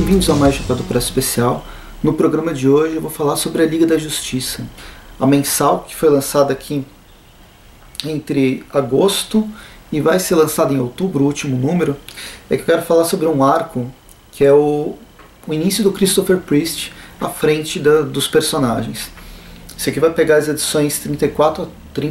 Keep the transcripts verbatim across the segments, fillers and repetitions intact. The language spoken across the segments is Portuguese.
Bem-vindos a mais um Chapéu do Preço Especial. No programa de hoje eu vou falar sobre a Liga da Justiça, a mensal que foi lançada aqui entre agosto e vai ser lançada em outubro, o último número. É que eu quero falar sobre um arco que é o, o início do Christopher Priest à frente da, dos personagens. Isso aqui vai pegar as edições trinta e quatro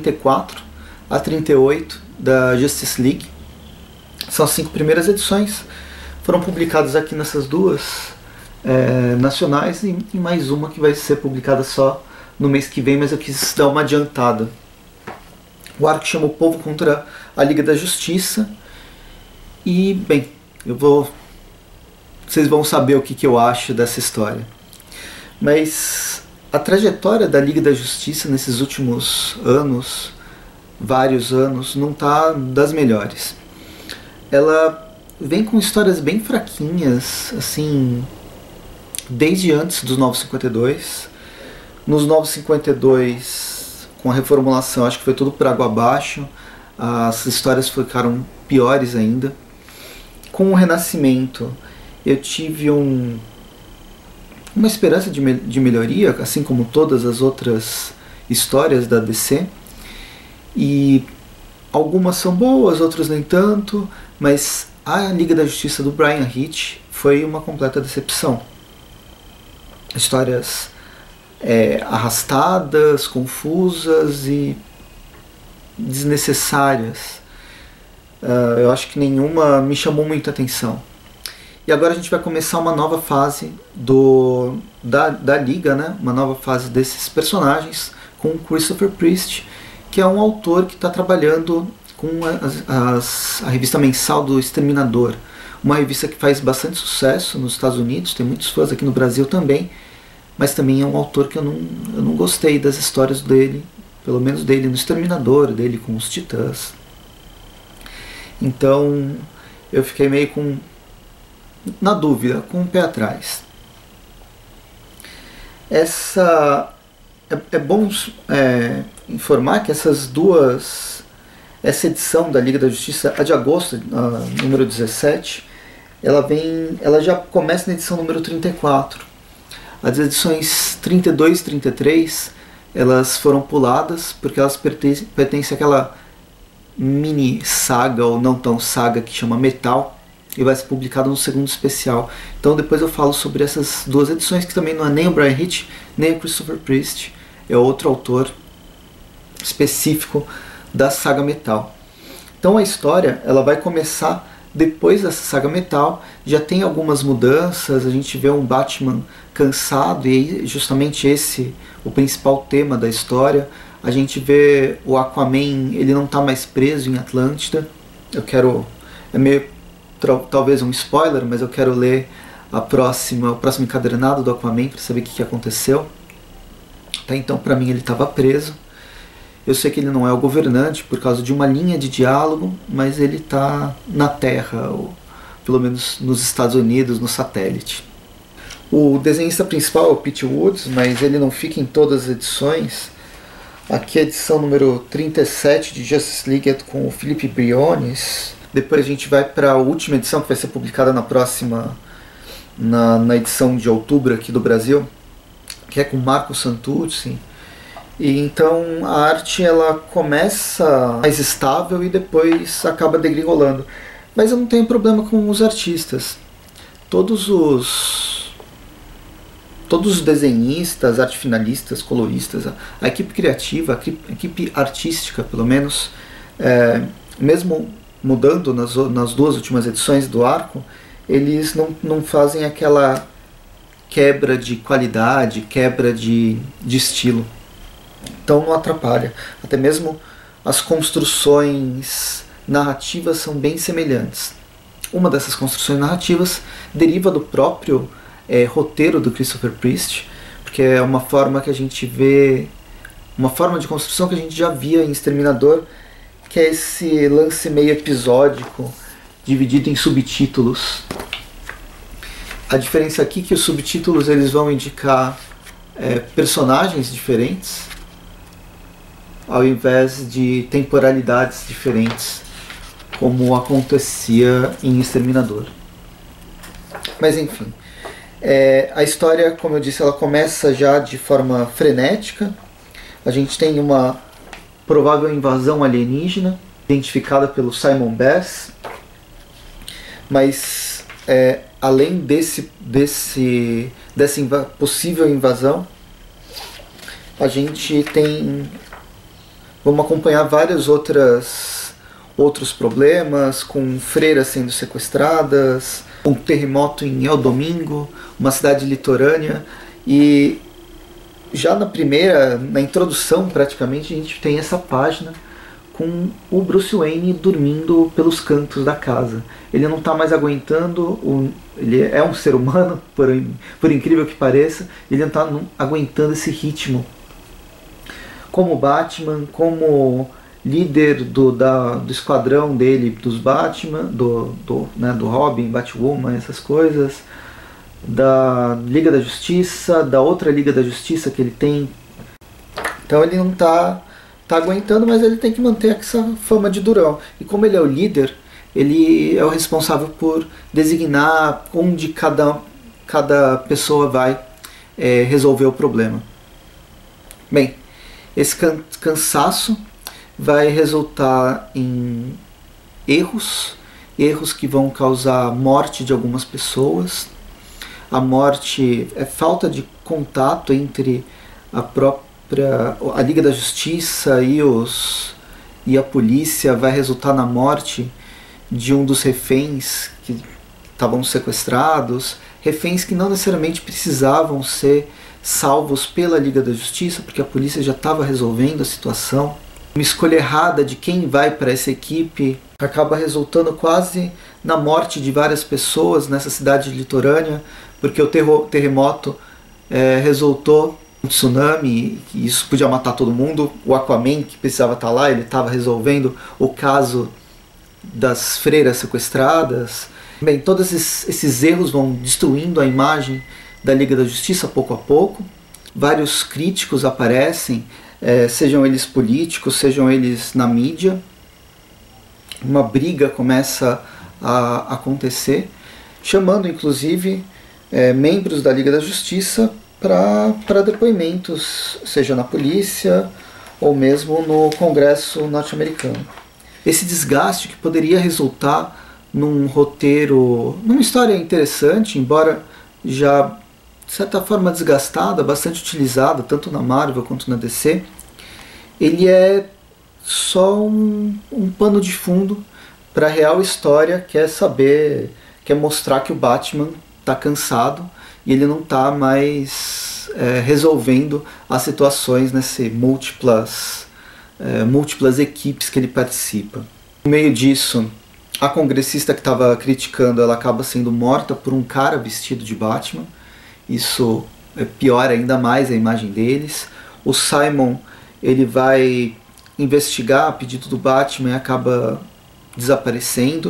a trinta e oito da Justice League. São as cinco primeiras edições. Foram publicadas aqui nessas duas é, nacionais e, e mais uma que vai ser publicada só no mês que vem, mas eu quis dar uma adiantada. O arco chama O Povo contra a Liga da Justiça. E, bem, eu vou... vocês vão saber o que, que eu acho dessa história. Mas a trajetória da Liga da Justiça nesses últimos anos, vários anos, não está das melhores. Ela vem com histórias bem fraquinhas, assim, desde antes dos Novos cinquenta e dois. Nos Novos cinquenta e dois, com a reformulação, acho que foi tudo por água abaixo. As histórias ficaram piores ainda. Com o Renascimento, eu tive um, uma esperança de, me, de melhoria, assim como todas as outras histórias da D C. E algumas são boas, outras nem tanto, mas a Liga da Justiça do Bryan Hitch foi uma completa decepção. Histórias é, arrastadas, confusas e desnecessárias. Uh, eu acho que nenhuma me chamou muita atenção. E agora a gente vai começar uma nova fase do, da, da Liga, né? Uma nova fase desses personagens com o Christopher Priest, que é um autor que está trabalhando com as, as, a revista mensal do Exterminador, uma revista que faz bastante sucesso nos Estados Unidos, tem muitos fãs aqui no Brasil também, mas também é um autor que eu não, eu não gostei das histórias dele, pelo menos dele no Exterminador, dele com os Titãs. Então eu fiquei meio com, na dúvida, com o pé atrás. Essa, é, é bom é, informar que essas duas... Essa edição da Liga da Justiça, a de agosto, a número dezessete, ela, vem, ela já começa na edição número trinta e quatro. As edições trinta e dois e trinta e três, elas foram puladas porque elas pertencem, pertencem àquela mini saga, ou não tão saga, que chama Metal, e vai ser publicado no segundo especial. Então depois eu falo sobre essas duas edições, que também não é nem o Bryan Hitch, nem o Christopher Priest, é outro autor específico da saga Metal. Então a história ela vai começar depois dessa saga Metal, já tem algumas mudanças, a gente vê um Batman cansado, e justamente esse o principal tema da história. A gente vê o Aquaman, ele não está mais preso em Atlântida. Eu quero, é meio talvez um spoiler, mas eu quero ler a próxima, o próximo encadernado do Aquaman para saber o que, que aconteceu. Até então, para mim, ele estava preso. Eu sei que ele não é o governante por causa de uma linha de diálogo, mas ele está na Terra, ou pelo menos nos Estados Unidos, no satélite. O desenhista principal é o Pete Woods, mas ele não fica em todas as edições. Aqui é a edição número trinta e sete de Justice League com o Philippe Briones. Depois a gente vai para a última edição, que vai ser publicada na próxima, na, na edição de outubro aqui do Brasil, que é com Marco Santucci. E então a arte ela começa mais estável e depois acaba degringolando. Mas eu não tenho problema com os artistas. Todos os todos os desenhistas, arte finalistas, coloristas, a, a equipe criativa, a equipe artística, pelo menos, é, mesmo mudando nas, nas duas últimas edições do arco, eles não, não fazem aquela quebra de qualidade, quebra de, de estilo. Então não atrapalha. Até mesmo as construções narrativas são bem semelhantes. Uma dessas construções narrativas deriva do próprio é, roteiro do Christopher Priest, porque é uma forma que a gente vê, uma forma de construção que a gente já via em Exterminador, que é esse lance meio episódico, dividido em subtítulos. A diferença aqui é que os subtítulos eles vão indicar é, personagens diferentes, ao invés de temporalidades diferentes, como acontecia em Exterminador. Mas enfim, É, a história, como eu disse, ela começa já de forma frenética. A gente tem uma provável invasão alienígena, identificada pelo Simon Bass. Mas, é, além desse, desse, dessa inva possível invasão, a gente tem... Vamos acompanhar vários outras, outros problemas, com freiras sendo sequestradas, um terremoto em El Domingo, uma cidade litorânea, e já na primeira, na introdução praticamente, a gente tem essa página com o Bruce Wayne dormindo pelos cantos da casa. Ele não está mais aguentando, o, ele é um ser humano, por, por incrível que pareça, ele não está aguentando esse ritmo. Como Batman, como líder do, da, do esquadrão dele, dos Batman, do, do, né, do Robin, Batwoman, essas coisas, da Liga da Justiça, da outra Liga da Justiça que ele tem. Então ele não está tá aguentando, mas ele tem que manter essa fama de durão. E como ele é o líder, ele é o responsável por designar onde cada, cada pessoa vai é, resolver o problema. Bem, esse can cansaço vai resultar em erros, erros que vão causar morte de algumas pessoas. A morte é falta de contato entre a própria a Liga da Justiça e, os, e a polícia, vai resultar na morte de um dos reféns que estavam sequestrados, reféns que não necessariamente precisavam ser salvos pela Liga da Justiça, porque a polícia já estava resolvendo a situação. Uma escolha errada de quem vai para essa equipe acaba resultando quase na morte de várias pessoas nessa cidade litorânea, porque o terremoto é, resultou em um tsunami, e isso podia matar todo mundo. O Aquaman, que precisava estar lá, ele estava resolvendo o caso das freiras sequestradas. Bem, todos esses, esses erros vão destruindo a imagem da Liga da Justiça pouco a pouco. Vários críticos aparecem, é, sejam eles políticos, sejam eles na mídia. Uma briga começa a acontecer, chamando inclusive é, membros da Liga da Justiça para depoimentos, seja na polícia ou mesmo no Congresso norte-americano. Esse desgaste que poderia resultar num roteiro, numa história interessante, embora já de certa forma desgastada, bastante utilizada, tanto na Marvel quanto na D C, ele é só um, um pano de fundo para a real história, que é saber, que é mostrar que o Batman está cansado e ele não está mais é, resolvendo as situações nessas múltiplas, é, múltiplas equipes que ele participa. No meio disso, a congressista que estava criticando, ela acaba sendo morta por um cara vestido de Batman. Isso piora ainda mais a imagem deles. O Simon, ele vai investigar a pedido do Batman e acaba desaparecendo.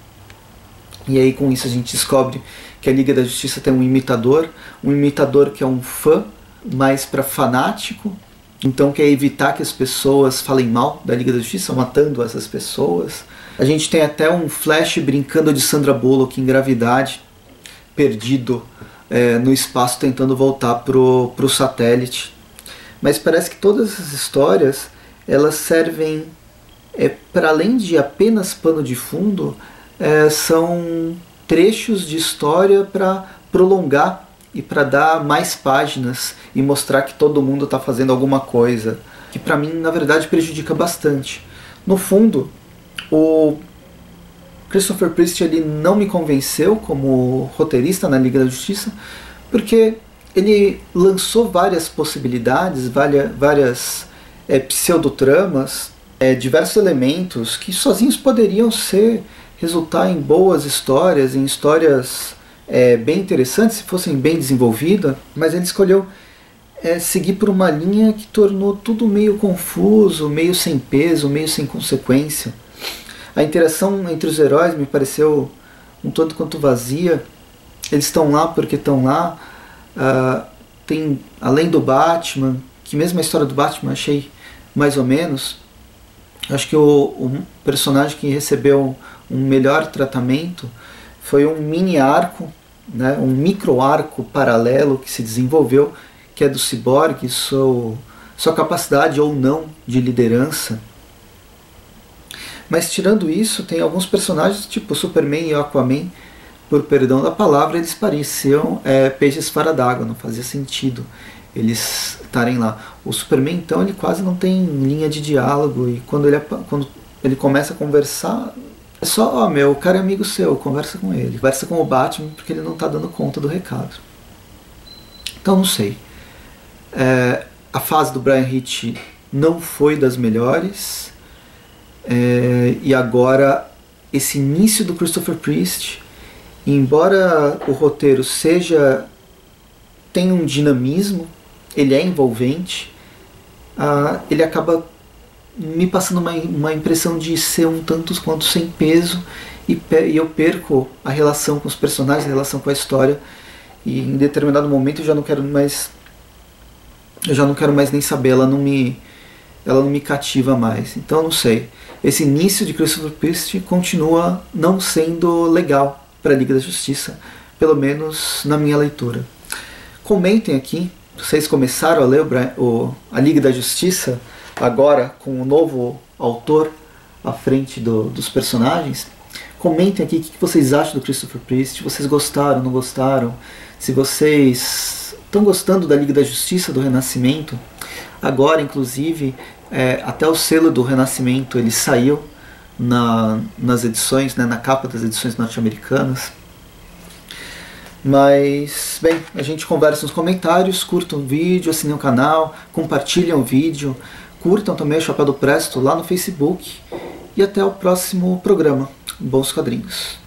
E aí com isso a gente descobre que a Liga da Justiça tem um imitador, um imitador que é um fã, mais para fanático, então quer evitar que as pessoas falem mal da Liga da Justiça, matando essas pessoas. A gente tem até um Flash brincando de Sandra Bullock em gravidade, perdido é, no espaço, tentando voltar pro, pro satélite. Mas parece que todas essas histórias, elas servem, é, para além de apenas pano de fundo, é, são trechos de história para prolongar e para dar mais páginas e mostrar que todo mundo está fazendo alguma coisa, que para mim na verdade prejudica bastante. No fundo, o Christopher Priest ele não me convenceu como roteirista na Liga da Justiça, porque ele lançou várias possibilidades, várias, várias é, pseudotramas, é, diversos elementos que sozinhos poderiam ser resultar em boas histórias, em histórias é, bem interessantes, se fossem bem desenvolvidas, mas ele escolheu é, seguir por uma linha que tornou tudo meio confuso, meio sem peso, meio sem consequência. A interação entre os heróis me pareceu um tanto quanto vazia. Eles estão lá porque estão lá. Uh, tem, além do Batman, que mesmo a história do Batman achei mais ou menos, acho que o, o personagem que recebeu um melhor tratamento foi um mini arco né, um micro-arco paralelo que se desenvolveu, que é do Cyborg, seu, sua capacidade ou não de liderança. Mas tirando isso, tem alguns personagens, tipo Superman e Aquaman, por perdão da palavra, eles pareciam é, peixes fora d'água, não fazia sentido eles estarem lá. O Superman, então, ele quase não tem linha de diálogo, e quando ele, quando ele começa a conversar, é só, ó, oh, meu, o cara é amigo seu, conversa com ele. Conversa com o Batman porque ele não está dando conta do recado. Então, não sei. É, a fase do Bryan Hitch não foi das melhores, é, e agora esse início do Christopher Priest, embora o roteiro seja tenha um dinamismo, ele é envolvente, ah, ele acaba me passando uma, uma impressão de ser um tanto quanto sem peso, e, e eu perco a relação com os personagens, a relação com a história, e em determinado momento eu já não quero mais eu já não quero mais nem saber, ela não me ela não me cativa mais. Então não sei, esse início de Christopher Priest continua não sendo legal para a Liga da Justiça, pelo menos na minha leitura. Comentem aqui, vocês começaram a ler o, o, a Liga da Justiça agora com o novo autor à frente do, dos personagens. Comentem aqui o que vocês acham do Christopher Priest, se vocês gostaram, não gostaram, se vocês estão gostando da Liga da Justiça, do Renascimento. Agora, inclusive, é, até o selo do Renascimento ele saiu na, nas edições, né, na capa das edições norte-americanas. Mas, bem, a gente conversa nos comentários, curtam o vídeo, assinem o canal, compartilhem o vídeo, curtam também o Chapéu do Presto lá no Facebook, e até o próximo programa. Bons quadrinhos!